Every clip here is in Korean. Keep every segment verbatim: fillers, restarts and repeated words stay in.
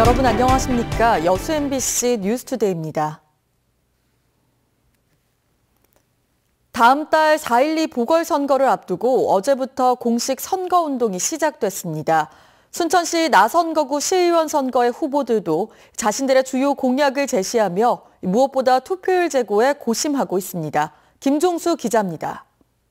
여러분 안녕하십니까? 여수 엠비씨 뉴스투데이입니다. 다음 달 사 일이 보궐선거를 앞두고 어제부터 공식 선거운동이 시작됐습니다. 순천시 나선거구 시의원 선거의 후보들도 자신들의 주요 공약을 제시하며 무엇보다 투표율 제고에 고심하고 있습니다. 김종수 기자입니다.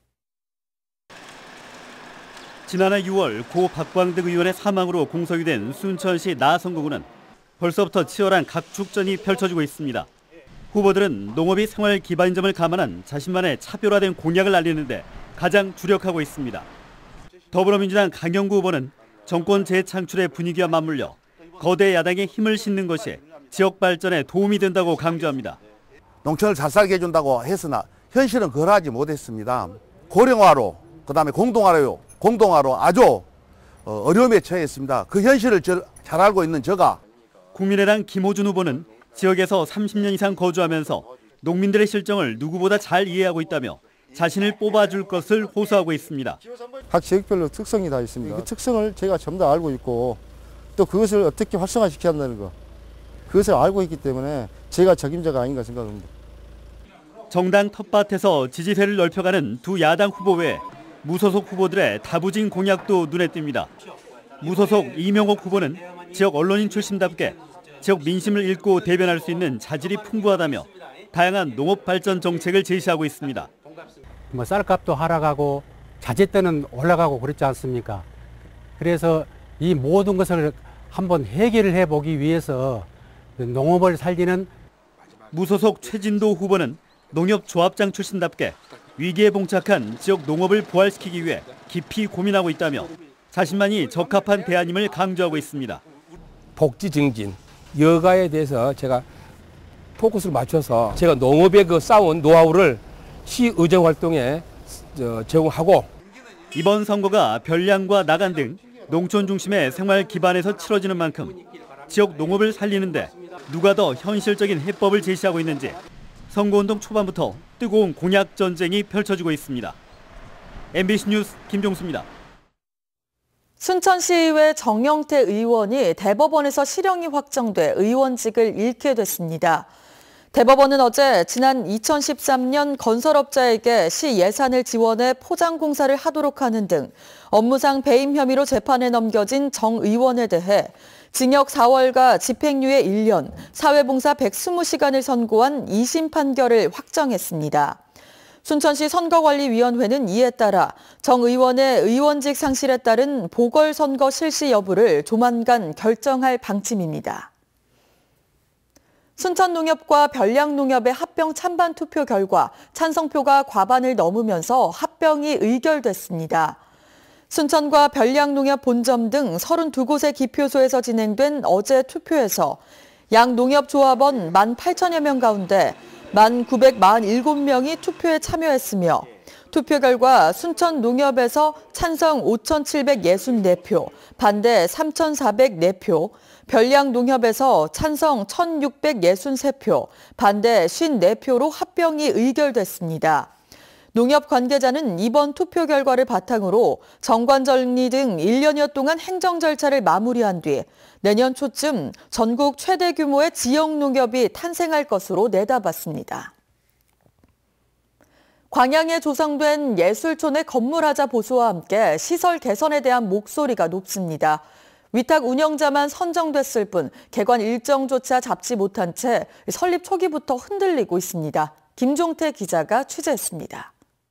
지난해 유월 고 박광득 의원의 사망으로 공석이 된 순천시 나선거구는 벌써부터 치열한 각축전이 펼쳐지고 있습니다. 후보들은 농업이 생활 기반인 점을 감안한 자신만의 차별화된 공약을 알리는데 가장 주력하고 있습니다. 더불어민주당 강영구 후보는 정권 재창출의 분위기와 맞물려 거대 야당의 힘을 싣는 것이 지역 발전에 도움이 된다고 강조합니다. 농촌을 잘 살게 해준다고 했으나 현실은 그러하지 못했습니다. 고령화로, 그다음에 공동화로, 공동화로 아주 어려움에 처해 있습니다. 그 현실을 잘 알고 있는 제가 국민의당 김호준 후보는 지역에서 삼십 년 이상 거주하면서 농민들의 실정을 누구보다 잘 이해하고 있다며 자신을 뽑아줄 것을 호소하고 있습니다. 각 지역별로 특성이 다 있습니다. 그 특성을 제가 전부 다 알고 있고 또 그것을 어떻게 활성화시켜야 한다는 거, 그것을 알고 있기 때문에 제가 적임자가 아닌가 생각합니다. 정당 텃밭에서 지지세를 넓혀가는 두 야당 후보 외에 무소속 후보들의 다부진 공약도 눈에 띕니다. 무소속 이명옥 후보는 지역 언론인 출신답게 지역 민심을 읽고 대변할 수 있는 자질이 풍부하다며 다양한 농업 발전 정책을 제시하고 있습니다. 뭐 쌀값도 하락하고 자재때는 올라가고 그렇지 않습니까? 그래서 이 모든 것을 한번 해결을 해보기 위해서 농업을 살리는 무소속 최진도 후보는 농협조합장 출신답게 위기에 봉착한 지역 농업을 부활시키기 위해 깊이 고민하고 있다며 자신만이 적합한 대안임을 강조하고 있습니다. 복지 증진, 여가에 대해서 제가 포커스를 맞춰서 제가 농업에 그 쌓은 노하우를 시의정 활동에 제공하고 이번 선거가 별량과 나간 등 농촌 중심의 생활 기반에서 치러지는 만큼 지역 농업을 살리는데 누가 더 현실적인 해법을 제시하고 있는지 선거운동 초반부터 뜨거운 공약 전쟁이 펼쳐지고 있습니다. 엠비씨 뉴스 김종수입니다. 순천시의회 정영태 의원이 대법원에서 실형이 확정돼 의원직을 잃게 됐습니다. 대법원은 어제 지난 이천십삼 년 건설업자에게 시 예산을 지원해 포장공사를 하도록 하는 등 업무상 배임 혐의로 재판에 넘겨진 정 의원에 대해 징역 사 월과 집행유예 일 년, 사회봉사 백이십 시간을 선고한 이심 판결을 확정했습니다. 순천시 선거관리위원회는 이에 따라 정 의원의 의원직 상실에 따른 보궐선거 실시 여부를 조만간 결정할 방침입니다. 순천농협과 별량농협의 합병 찬반 투표 결과 찬성표가 과반을 넘으면서 합병이 의결됐습니다. 순천과 별량농협 본점 등 서른두 곳의 기표소에서 진행된 어제 투표에서 양 농협조합원 만 팔천여 명 가운데 만 구백사십칠 명이 투표에 참여했으며 투표 결과 순천농협에서 찬성 오천칠백육십사 표, 반대 삼천사백사 표, 별량농협에서 찬성 천육백육십삼 표, 반대 오십사 표로 합병이 의결됐습니다. 농협 관계자는 이번 투표 결과를 바탕으로 정관정리 등 일 년여 동안 행정 절차를 마무리한 뒤 내년 초쯤 전국 최대 규모의 지역 농협이 탄생할 것으로 내다봤습니다. 광양에 조성된 예술촌의 건물하자 보수와 함께 시설 개선에 대한 목소리가 높습니다. 위탁 운영자만 선정됐을 뿐 개관 일정조차 잡지 못한 채 설립 초기부터 흔들리고 있습니다. 김종태 기자가 취재했습니다.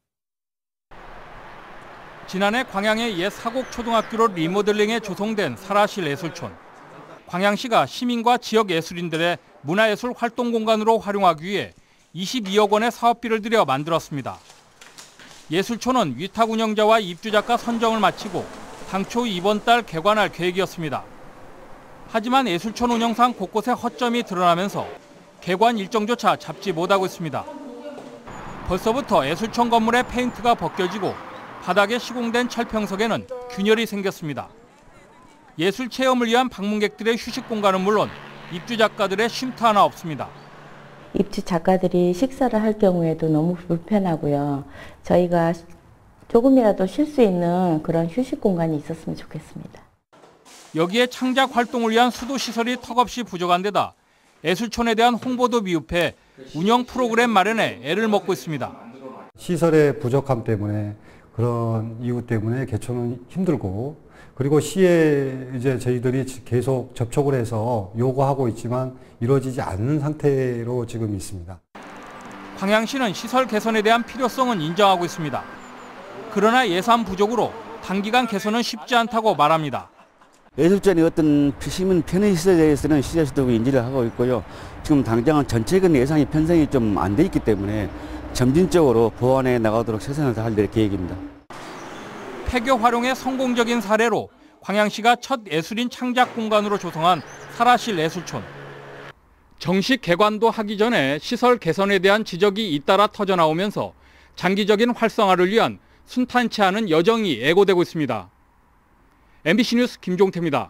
지난해 광양의 옛 사곡초등학교로 리모델링해 조성된 사라실 예술촌. 광양시가 시민과 지역 예술인들의 문화예술 활동 공간으로 활용하기 위해 이십이억 원의 사업비를 들여 만들었습니다. 예술촌은 위탁 운영자와 입주작가 선정을 마치고 당초 이번 달 개관할 계획이었습니다. 하지만 예술촌 운영상 곳곳에 허점이 드러나면서 개관 일정조차 잡지 못하고 있습니다. 벌써부터 예술촌 건물의 페인트가 벗겨지고 바닥에 시공된 철평석에는 균열이 생겼습니다. 예술 체험을 위한 방문객들의 휴식 공간은 물론 입주 작가들의 쉼터 하나 없습니다. 입주 작가들이 식사를 할 경우에도 너무 불편하고요. 저희가 조금이라도 쉴 수 있는 그런 휴식 공간이 있었으면 좋겠습니다. 여기에 창작 활동을 위한 수도시설이 턱없이 부족한 데다 예술촌에 대한 홍보도 미흡해 운영 프로그램 마련에 애를 먹고 있습니다. 시설의 부족함 때문에 그런 이유 때문에 개촌은 힘들고, 그리고 시에 이제 저희들이 계속 접촉을 해서 요구하고 있지만 이루어지지 않는 상태로 지금 있습니다. 광양시는 시설 개선에 대한 필요성은 인정하고 있습니다. 그러나 예산 부족으로 단기간 개선은 쉽지 않다고 말합니다. 예술전이 어떤 시민 편의시설에 대해서는 시에서도 인지를 하고 있고요. 지금 당장은 전체적인 예산이 편성이 좀 안 돼 있기 때문에 점진적으로 보완해 나가도록 최선을 다할 계획입니다. 폐교 활용의 성공적인 사례로 광양시가 첫 예술인 창작 공간으로 조성한 사라실 예술촌. 정식 개관도 하기 전에 시설 개선에 대한 지적이 잇따라 터져나오면서 장기적인 활성화를 위한 순탄치 않은 여정이 예고되고 있습니다. 엠비씨 뉴스 김종태입니다.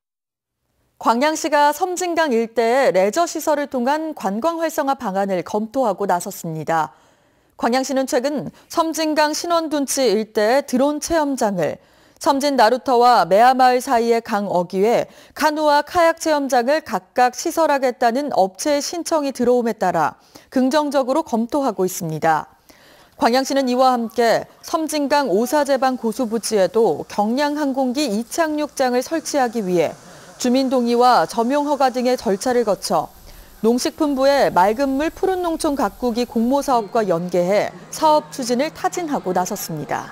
광양시가 섬진강 일대의 레저시설을 통한 관광 활성화 방안을 검토하고 나섰습니다. 광양시는 최근 섬진강 신원둔치 일대의 드론 체험장을, 섬진 나루터와 매화마을 사이의 강 어귀에 카누와 카약 체험장을 각각 시설하겠다는 업체의 신청이 들어옴에 따라 긍정적으로 검토하고 있습니다. 광양시는 이와 함께 섬진강 오사제방 고수부지에도 경량항공기 이착륙장을 설치하기 위해 주민 동의와 점용 허가 등의 절차를 거쳐 농식품부의 맑은물 푸른 농촌 가꾸기 공모 사업과 연계해 사업 추진을 타진하고 나섰습니다.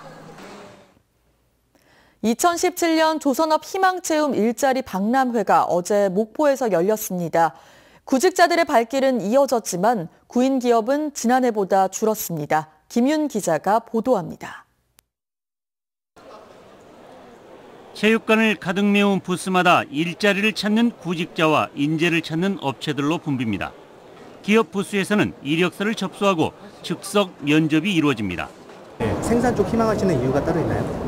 이천십칠 년 조선업 희망체험 일자리 박람회가 어제 목포에서 열렸습니다. 구직자들의 발길은 이어졌지만 구인 기업은 지난해보다 줄었습니다. 김윤 기자가 보도합니다. 체육관을 가득 메운 부스마다 일자리를 찾는 구직자와 인재를 찾는 업체들로 붐빕니다. 기업 부스에서는 이력서를 접수하고 즉석 면접이 이루어집니다. 네, 생산 쪽 희망하시는 이유가 따로 있나요?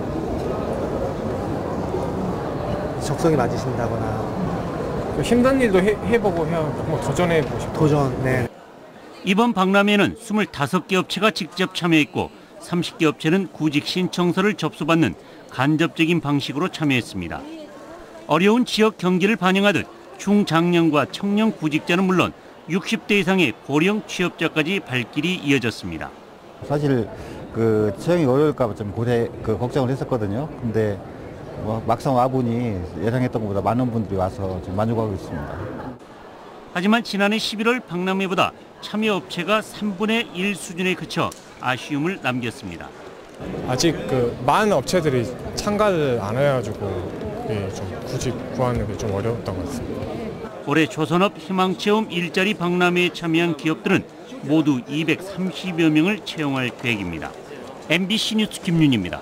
적성이 맞으신다거나 힘든 일도 해, 해보고 해야 뭐 도전해보고 싶어요. 도전, 네. 이번 박람회는 스물다섯 개 업체가 직접 참여했고 서른 개 업체는 구직 신청서를 접수받는 간접적인 방식으로 참여했습니다. 어려운 지역 경기를 반영하듯 중장년과 청년 구직자는 물론 육십 대 이상의 고령 취업자까지 발길이 이어졌습니다. 사실 그 채용이 어려울까 봐 좀 고대 그 걱정을 했었거든요. 근데 뭐 막상 와보니 예상했던 것보다 많은 분들이 와서 좀 만족하고 있습니다. 하지만 지난해 십일월 박람회보다 참여 업체가 삼분의 일 수준에 그쳐 아쉬움을 남겼습니다. 아직 그 많은 업체들이 참가를 안 해가지고 예, 좀 구직 구하는 게 좀 어려웠던 것 같습니다. 올해 조선업 희망체험 일자리 박람회에 참여한 기업들은 모두 이백삼십여 명을 채용할 계획입니다. 엠비씨 뉴스 김윤입니다.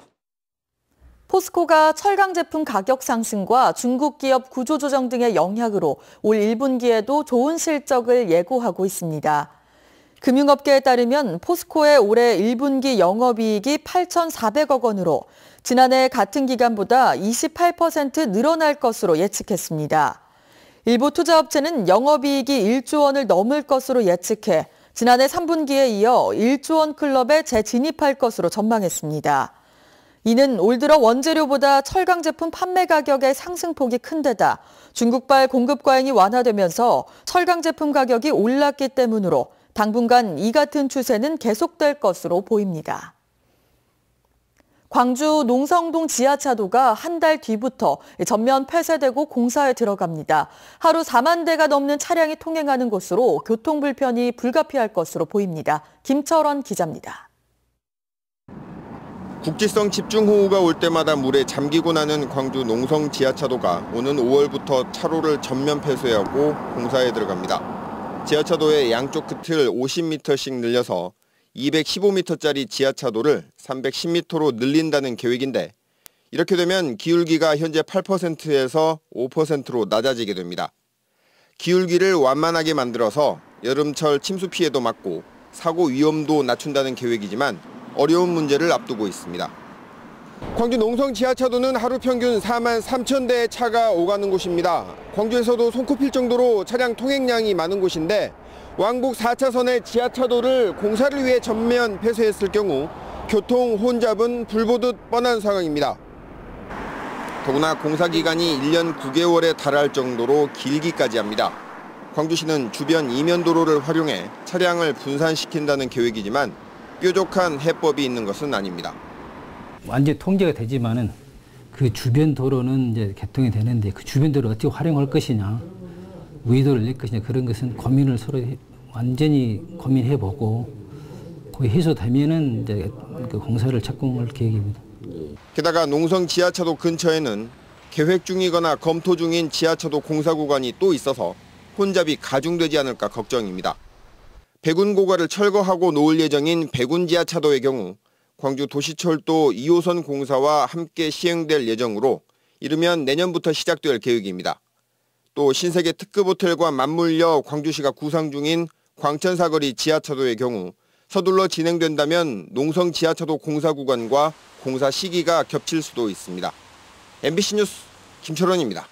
포스코가 철강 제품 가격 상승과 중국 기업 구조조정 등의 영향으로 올 일 분기에도 좋은 실적을 예고하고 있습니다. 금융업계에 따르면 포스코의 올해 일 분기 영업이익이 팔천사백억 원으로 지난해 같은 기간보다 이십팔 퍼센트 늘어날 것으로 예측했습니다. 일부 투자업체는 영업이익이 일조 원을 넘을 것으로 예측해 지난해 삼 분기에 이어 일조 원 클럽에 재진입할 것으로 전망했습니다. 이는 올 들어 원재료보다 철강 제품 판매 가격의 상승폭이 큰 데다 중국발 공급 과잉이 완화되면서 철강 제품 가격이 올랐기 때문으로 당분간 이 같은 추세는 계속될 것으로 보입니다. 광주 농성동 지하차도가 한 달 뒤부터 전면 폐쇄되고 공사에 들어갑니다. 하루 사만 대가 넘는 차량이 통행하는 곳으로 교통 불편이 불가피할 것으로 보입니다. 김철원 기자입니다. 국지성 집중호우가 올 때마다 물에 잠기고 나는 광주 농성 지하차도가 오는 오월부터 차로를 전면 폐쇄하고 공사에 들어갑니다. 지하차도의 양쪽 끝을 오십 미터씩 늘려서 이백십오 미터짜리 지하차도를 삼백십 미터로 늘린다는 계획인데 이렇게 되면 기울기가 현재 팔 퍼센트에서 오 퍼센트로 낮아지게 됩니다. 기울기를 완만하게 만들어서 여름철 침수 피해도 막고 사고 위험도 낮춘다는 계획이지만 어려운 문제를 앞두고 있습니다. 광주 농성 지하차도는 하루 평균 사만 삼천 대의 차가 오가는 곳입니다. 광주에서도 손꼽힐 정도로 차량 통행량이 많은 곳인데 왕복 사 차선의 지하차도를 공사를 위해 전면 폐쇄했을 경우 교통 혼잡은 불보듯 뻔한 상황입니다. 더구나 공사 기간이 일 년 구 개월에 달할 정도로 길기까지 합니다. 광주시는 주변 이면도로를 활용해 차량을 분산시킨다는 계획이지만 뾰족한 해법이 있는 것은 아닙니다. 완전 통제가 되지만은 그 주변 도로는 이제 개통이 되는데 그 주변 도로를 어떻게 활용할 것이냐, 우회도를 낼 것이냐, 그런 것은 고민을 서로 해, 완전히 고민해보고 거의 해소되면은 이제 그 공사를 착공할 계획입니다. 게다가 농성 지하차도 근처에는 계획 중이거나 검토 중인 지하차도 공사 구간이 또 있어서 혼잡이 가중되지 않을까 걱정입니다. 백운 고가를 철거하고 놓을 예정인 백운 지하차도의 경우 광주 도시철도 이 호선 공사와 함께 시행될 예정으로 이르면 내년부터 시작될 계획입니다. 또 신세계 특급 호텔과 맞물려 광주시가 구상 중인 광천사거리 지하차도의 경우 서둘러 진행된다면 농성 지하차도 공사 구간과 공사 시기가 겹칠 수도 있습니다. 엠비씨 뉴스 김철원입니다.